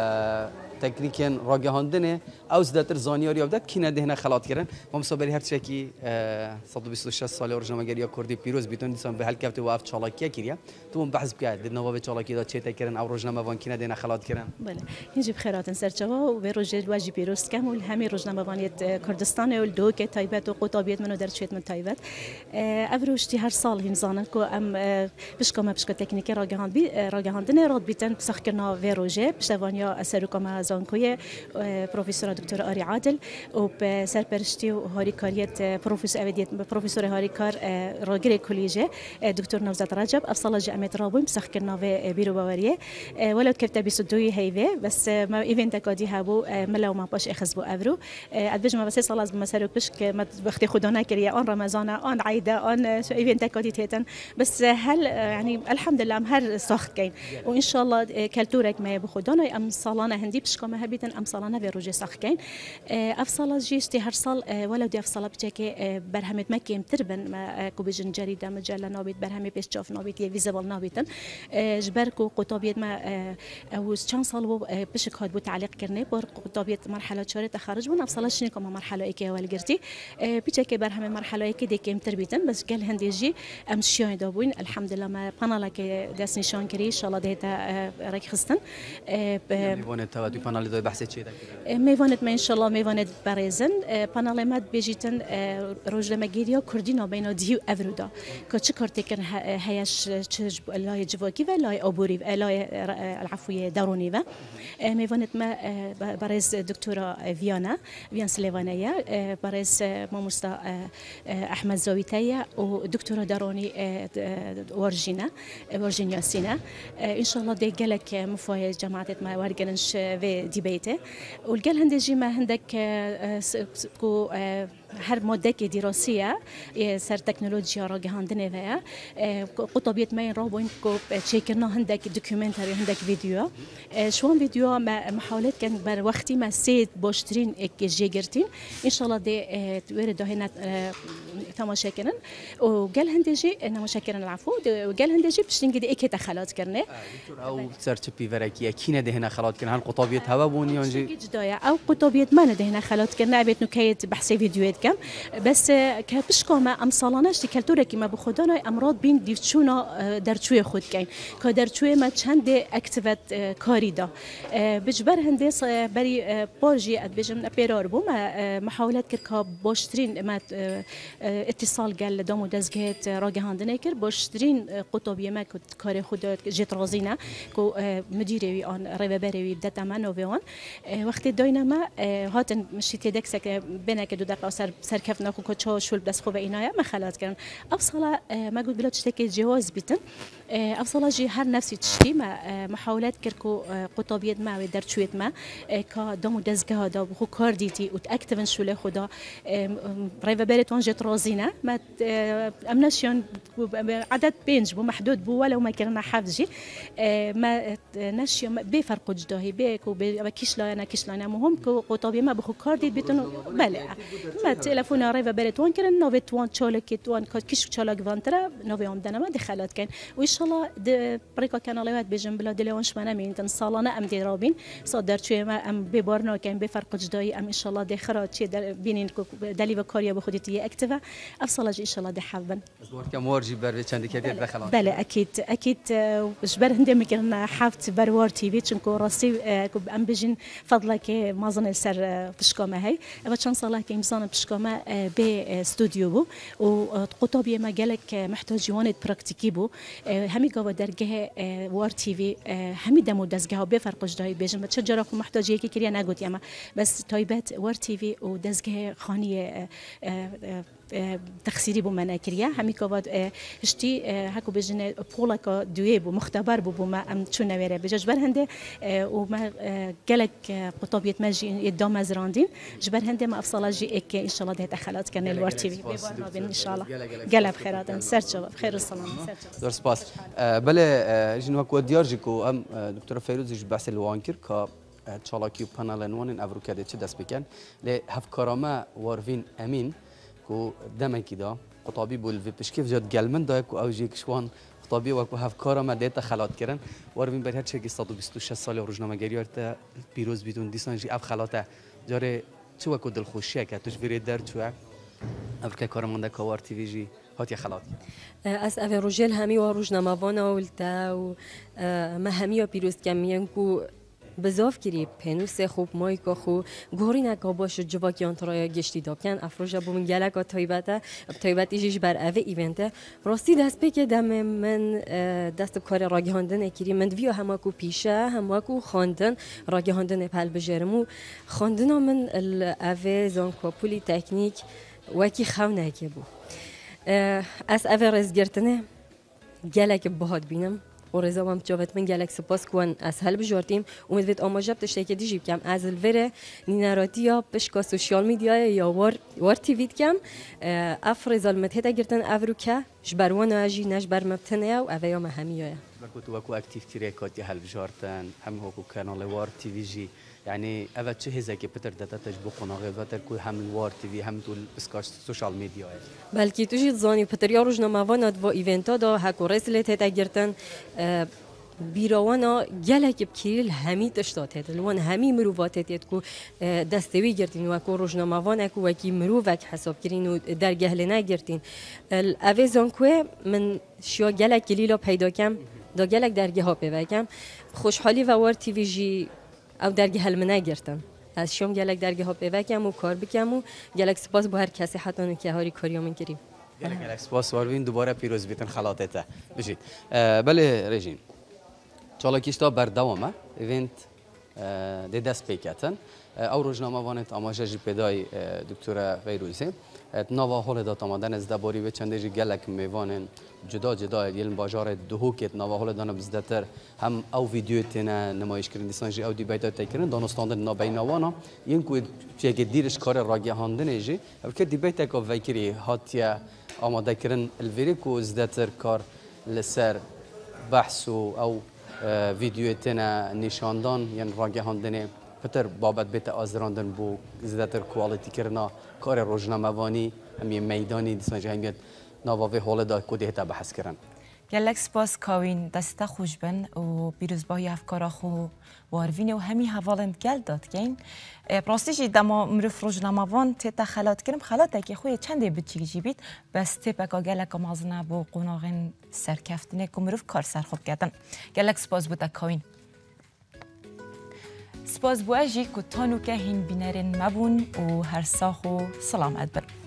تکنیکن راگهاندنه او زدتر زانیاری او دک کینه دهنه خلات کردن و مسابقه هر چکی صد و بیست و شش ساله روزنامه‌نگاری کردی پیروز بیتون دیسان به حل کفته و اف چالاکیه کریه تو بحث کرد نواب چالاکی دا چه تکردن او روزنامه‌وان کینه دهنه خلات کردن بله اینجا بخیراتن سرچوا و به روز واجی پیروز کم و همه روزنامه‌وانیت کردستان و دو که تایبت و قطابیت منو در چیت من تایبت افروشتی هر سال هم زانن کو ام بشکم بشک تکنیک راگهاند بی راگهاندن راد بیتن سخکرنا و روزه پشتوانیا سروکما زانکوی پروفسور دکتر آری عادل و به سرپرستی و هاریکاریت پروفسور اودیت پروفسور هاریکار راگیر کلیجه دکتر نوزاد رجب افصل جامعه رابویم سخکرنا و بیرو باوریه ولد کفته بیست و دو هیوه بس ما ایونت کادی هبو ملا و ما باش اخذ بو افرو ادبج ما بس سال از مسروک بش که ما وقتی خدا نکریه آن رمضان آن عیده آن ایونت کادی تهتن بس هل يعني الحمد لله ام هر ساخت کین و ان شاء الله کلتورک ما بخدا نه ام سالانه هندی بش کما هبیتن ام سالانه و روزه ساخت کین افصل جیستی هر سال ولد افصل بچه برهمت مکیم تربن ما کوبجن جریده مجله نابید برهمی پیش جاف نابید یه ویزبل نابیدن جبركو قطابيت ما او چند سال بو بشك هاد بو تعليق كرني بر قطابيت مرحله شهر تخرج من افصل شنو كما مرحله ايكي والجرتي بيتك برهم مرحله ايكي دي كم تربيتن بس قال هنديجي امشيون دابوين الحمد لله ما بانالا كي داس نشان كري ان شاء الله دهتا راك خستن ميفونت تاوتي بانال دو بحث چي دا ميفونت ما ان شاء الله ميفونت بريزن بانال ما بيجيتن روزنامه گیریا کردی نابینا دیو افرودا که چه کار تکن هیاش چه لای جواکی و لای آبوری و لای العفوی درونی و میوانت ما برز دکترا ویانا ویان سلیوانیا برز ماموستا احمد زاویتایا و دکترا درونی ورجینا ورجینیا سینا ان شاء الله دی گلک مفای جماعت ما ورگنش و دیبیته والجل هندجی ما هندك کو هر ماده که دراسیه سر تکنولوژیا را گهاندنه ویا قطبیت ما رابوین کو چیکرنا هندک دکومنتری هندک ویدیو شوان ویدیو ما محاولت کن بر وقتی ما سید باشترین که جگرتین ان شاء الله ده ورد هنا تماشا کنن و قال هندجی تماشا کنن العفو و قال هندجی بشتینگی ده اکی تخلات کرنه او سرچ پی ورکی کینه ده هنا خلات کنن هل قطبیت هوا بونی اونجی جدایا او قطبیت ما ده هنا خلات کرنه بیت نکایت بحث ویدیویت کم بس که بشکا ما ام سالانش دی کلتوره که ما بخودانای امراض بین دیوچونا در چوی خود کن که در چوی ما چند اکتیویت کاری دا بجبر هندس بری باجی اد بجم پیرار بو ما محاولت کرد که باشترین ما اتصال گل دامو دزگهت راگهاندنه کرد باشترین قطبیه ما که کار خود جت رازینه که مدیری آن روبری بدت من و وقتی داینا ما هاتن مشی تدک سک بنا که دو دقیقه سر سرکف نکو که چه شول دست خوب اینایا ما خلاص کردن افصلا ما قلت بلا تشتكي جواز بیتن افصلا جی هر نفسی تشتی ما محاولات کرکو قطبیت ما و درچویت ما که دامو دزگه دا بخو کار دیتی و تاکتیون شول خدا روبری جت رازینه ما امنشون عدد بینج بو محدود بو ولو ما كنا حافظي ما نشي بفرق جداهي بيك وبكيش لا انا كيش لا انا مهم قطبي ما بخو كاردي بيتن بله ما تلفون ريفا بريتون كان نوفي توان تشولك توان كيش تشولك فانترا نوفي ام دنا ما دخلات كان وان شاء الله بريكا كانالات بجنب بلاد لونش ما مين تن صالنا ام دي رابين صدر شوي ما ام ببارنا كان بفرق جداهي ام ان شاء الله دخرات شي بينين دليفا كاريا بخديتي اكتفا افصل ان شاء الله دحبن كم ورجي بر چند كده دخلان بله اكيد اكيد جبر هندم كنا حافت بروار تي في چنكو راسي ام بجن فضلك ما ظن سر بشكامه هي اما چند ساله که امسان بشكامه به استوديو بو و قطبيه ما قالك محتاجيون براكتيكي بو همي قوا درجه وار تي في همي دمو دزگه به فرق جدای بجن چجرا خو محتاجيه کی کریا نگوت اما بس تایبت وار تي في و دزگه خانيه تخسيري بو مناكريا همي كواد اشتي هكو بجن بولاكا دوي بو مختبر بو بو ما ام چون نويره بجبر هنده وما قالك قطبيه ماجي يدام مزراندين جبر هنده ما افصل جي اك ان شاء الله ده دخلات كان الوار تي في ان شاء الله قلب خيرات سرچ بخير السلام دور سپاس بله جنوا کو دیارجیکو ام دکتور فیروز ج بحث الوانکر کا چالاکی پانل نوان افروکاده چه دست بکن ل هفکارامه واروین امین کو دمکی دا قطابی بول و پشکیف جد گلمن دا کو اوجی کشوان قطابی و کو هفکارا ما دیتا خلات کردن واروین بر هر چه صد و بیست و شش سال روزنامه‌گری ارتا پیروز بیتون دیسانجی اف خلاته جاره چه کو دل خوشیه که توش ویرید در چوه افرکه کارمانده کاوار تیوی جی هاتي خلاط اس اف روجل همي و روزنامه‌وانا ولتا و ما همي و پیروز کمیان کو بزاف کری پنوس خوب مایکا خو گوری نکا باش جواکیان ترای گشتی دابکن افروجا بومن گلک تایبته تایبتی جیش بر اوه ایونته راستی دست پی که دم من دست کار راگهاندن اکری من ویو هماکو پیشه هماکو خواندن راگهاندن پل بجرمو خواندن من اوه زانکو پولی تکنیک وکی خونه که بو از اوه رزگرتنه گلک بهاد بینم و رضا هم جوابت من گلک سپاس کن از حل بجارتیم امیدوارم آماجب تشتی که دیجیب کم از الوره نیناراتی بشکا سوشیال میدیا یا وار وار تیویت کم اف رضا المتهد گرتن افروکه جبروان اجی نش بر مبتنه و اویا مهمیه. وقت وقت اکتیف تری کاتی حل بجارتن هم هو کانال وار تیوی جی يعني أبد شو هذا كي بتر داتا تجبو قناة بتر كل هم الوار تي في هم تول بسكاش سوشيال ميديا بلكي تجي تزاني بتر يا رجنا ما فانا دوا إيفنتا دا هكو رسلت هتاجرتن بیروانا گلک بکیل همی تشتات هد لوان همی مروفات هد کو دستوی گرتین و کو روزنامه‌وان کو وکی مروفک حساب کرین و در گهله نگرتین الاویزان کو من شیا گلک کلیلا پیدا کم دا گلک درگه ها پیوکم خوشحالی و وار تیوی جی او درگه هل من نگرتم از شام گلک درگه ها پیوکم و کار بکم و گلک سپاس با هر کسی حتی که هاری کاریامون کریم گلک گلک سپاس واروین دوباره پیروز بیتن خلاطته بجید بله رژین چالاکیشتا بردوامه ایونت دی دست پیکتن او روزنامه وانت آماجه جی پیدای دکتر فیروزی نوا حال داد آمدن از دباری و چندی گلک میوانن جدا جدا یلن باجار دهوکت نوا حال دانه بزدتر هم او ویدیو تنه نمایش کردن دیسانجی او دی بیت تکرن دانستاندن نابینوانا این کو چه دیرش کار راگهاندن جی او که دی بیت کو ویکری هاتیا آماده کردن الویری کو زدتر کار لسر بحث او ویدیو تنه نشاندن یعنی راگهاندن پتر بابت بیت آزراندن بو زیادتر کوالیتی کردن کار روزنامه‌وانی همین میدانی دیسانجی همیت نواوی حال داد کدی هتا بحث کردن. گلک سپاس کاوین دسته خوش بن و پیروزباهی افکارا خو واروینه و همی حوالند گل داد گین پراستیجی دما مروف روزنامه‌وان تتا خلات کرم خلاته که خوی چنده بچی جیبید بس تپکا گلک مازنه بو قناغن سرکفتنه که مروف کار سر خوب کردن گلک سپاس بوده کاوین سپاس بواجی که تانو که هین بینرین مبون و هر ساخو سلامت بر